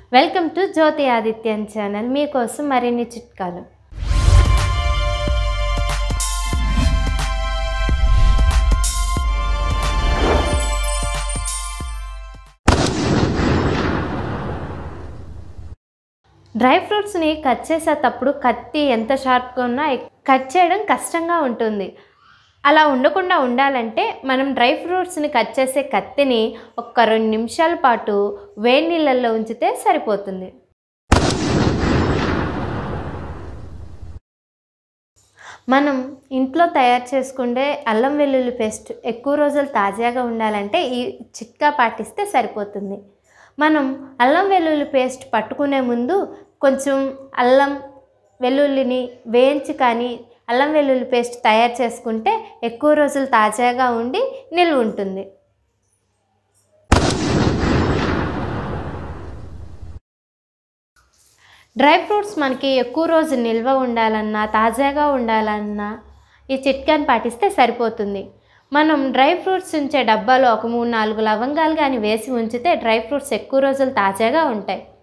Welcome to Jyothi Adityan channel. మీకోసం మరిన్ని చిట్కాలు. డ్రై ఫ్రూట్స్ని కట్ చేసేటప్పుడు కత్తి ఎంత షార్ప్గా ఉన్నా కట్ చేయడం కష్టంగా ఉంటుంది. అలా ఉండకుండా ఉండాలంటే మనం డ్రై ఫ్రూట్స్ని కట్ చేసే కత్తిని ఒక 2 నిమిషాల పాటు వేడి నీళ్ళల్లో ఉంచితే సరిపోతుంది. మనం ఇంట్లో తయారు చేసుకుంటే అల్లం వెల్లుల్లి పేస్ట్ ఎక్కువ రోజులు తాజాగా ఉండాలంటే ఈ చిట్కా పాటిస్తే సరిపోతుంది. మనం అల్లం వెల్లుల్లి పేస్ట్ పట్టుకునే ముందు కొంచెం అల్లం వెల్లుల్లిని వేయించి కానీ అల్లం వెల్లుల్లి పేస్ట్ తయారు చేసుకుంటే ఎక్కువ రోజులు తాజాగా ఉండి నిల్వ ఉంటుంది. డ్రై ఫ్రూట్స్ మనకి ఎక్కువ రోజు నిల్వ ఉండాలన్నా తాజాగా ఉండాలన్నా ఈ చిట్కాని పాటిస్తే సరిపోతుంది. మనం డ్రై ఫ్రూట్స్ ఉంచే డబ్బాలో ఒక 3-4 లవంగాలు కానీ వేసి ఉంచితే డ్రై ఫ్రూట్స్ ఎక్కువ రోజులు తాజాగా ఉంటాయి.